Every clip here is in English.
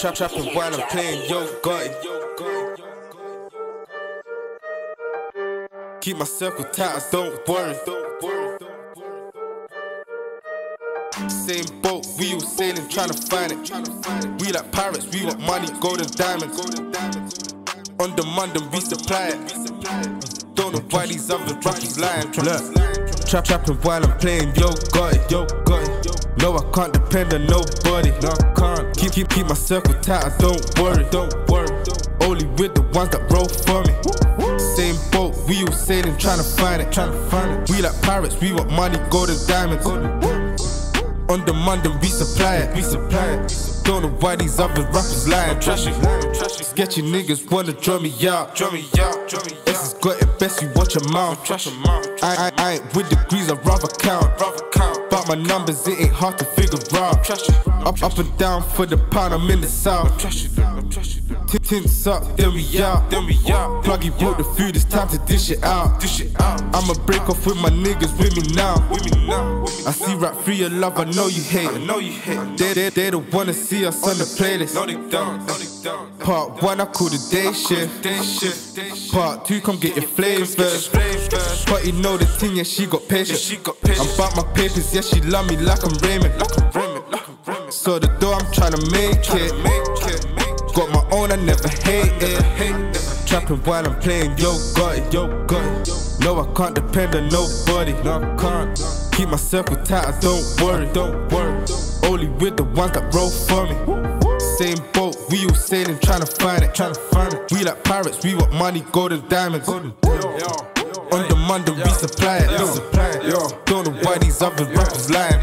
Trapping while I'm playing Yo Gotti. Keep my circle tight, don't worry. Same boat, we all sailing, trying to find it. We like pirates, we want money, gold and diamonds. On demand and we supply it. Don't know why these other rappers lying. Look, trapping while I'm playing Yo Gotti. No, I can't depend on nobody. No, I can't. Keep my circle tight, don't worry. Only with the ones that roll for me. Same boat, we all sailing, trying to find it. We like pirates, we want money, gold and diamonds. On demand and we supply it. Don't know why these other rappers lying. Sketchy niggas wanna draw me out. This has got it best, you watch your mouth. I ain't with degrees, I'd rather count. But my numbers, it ain't hard to figure out. Up and down for the pound, I'm in the south. Tints up, then we out. Pluggy brought the food, it's time to dish it out. I'ma break off with my niggas, with me now. I see rap free your love, I know you hate it. They don't wanna see us on the playlist. Part 1, I call the day shift. Part 2, come get your flavors. But you know the thing, yeah, she got patience. I'm about my papers, yeah, she love me like I'm Raymond. So the door, I'm tryna make it. Got my own, I never hate it. Trapping while I'm playing Yo Gotti. No, I can't depend on nobody. No, I can't. Keep my circle tight, don't worry. Only with the ones that roll for me. Same boat, we all sailing, trying to find it. We like pirates, we want money, gold and diamonds. On demand and we supply it. Don't know why these other rappers lying.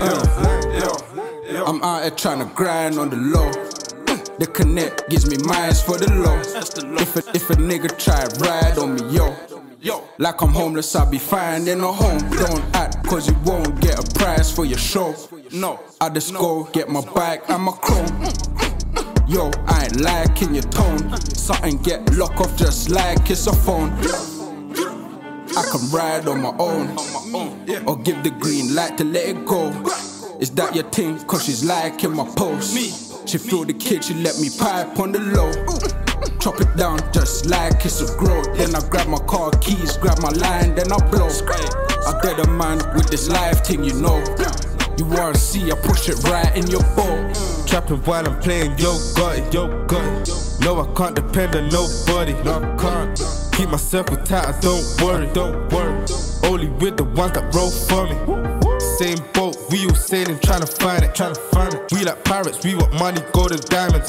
I'm out here trying to grind on the low. The connect gives me minds for the low. If a nigga try ride on me, yo, like I'm homeless, I'll be finding a home. Don't act, cause you won't get a prize for your show. No, I just go get my bike and my chrome. Yo, I ain't liking your tone. Something get locked off just like it's a phone. I can ride on my own, or give the green light to let it go. Is that your thing? Cause she's liking my post. She feel the kid, she let me pipe on the low. Chop it down just like it's a grow. Then I grab my car keys, grab my line, then I blow. I get a man with this life thing, you know. You wanna see, I push it right in your boat. Trapping while I'm playing Yo Gotti. No, I can't depend on nobody. No, I can't. Keep my circle tight, don't worry. Only with the ones that roll for me. Same boat, we all sailing, trying to find it. We like pirates, we want money, gold and diamonds.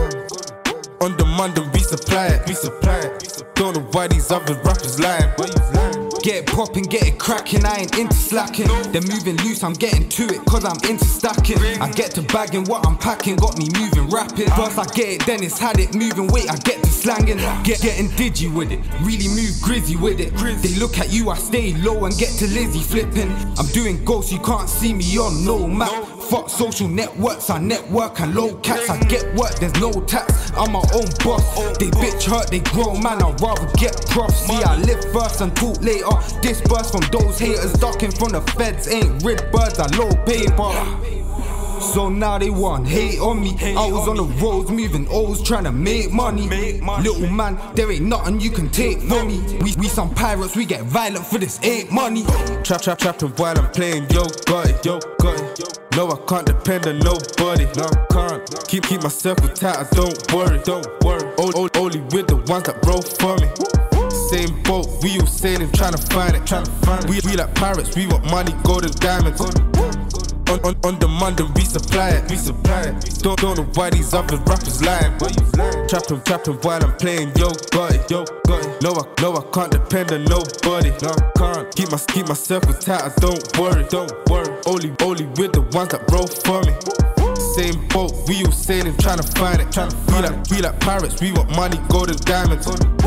On demand and we supply it. Don't know why these other rappers lying. Get it poppin', get it crackin', I ain't into slacking. They're moving loose, I'm getting to it, cause I'm into stacking. I get to bagging what I'm packing, got me moving rapid. Plus I get it, then it's had it moving, wait, I get to slanging. Getting digi with it, really move grizzy with it. They look at you, I stay low and get to Lizzie flipping. I'm doing ghosts, you can't see me on no map. Fuck social networks, I network and low cats. I get work, there's no tax, I'm my own boss. They bitch hurt, they grow, man, I'd rather get props. See, I live first and talk later. Disperse from those haters, ducking from the feds. Ain't rid birds, I low paper. So now they want hate on me. I was on the roads moving O's trying to make money. Little man, there ain't nothing you can take from me. We some pirates, we get violent for this ain't money. Trapping while I'm playing Yo Gotti. No, I can't depend on nobody. No, I can't. Keep my circle tight, don't worry. Only with the ones that roll for me. Same boat, we all sailing, trying to find it. We like pirates, we want money, gold and diamonds. On demand and we supply it. Don't know why these other rappers lying. Trapping while I'm playing Yo Gotti. No, I can't depend on nobody. No, I can't. Keep my circle tight, don't worry. Only with the ones that roll for me. Same boat, we all sailing, trying to find it. We like pirates, we want money, gold and diamonds.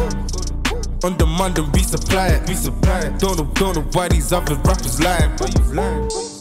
On demand and we supply it. Don't know why these other rappers lying.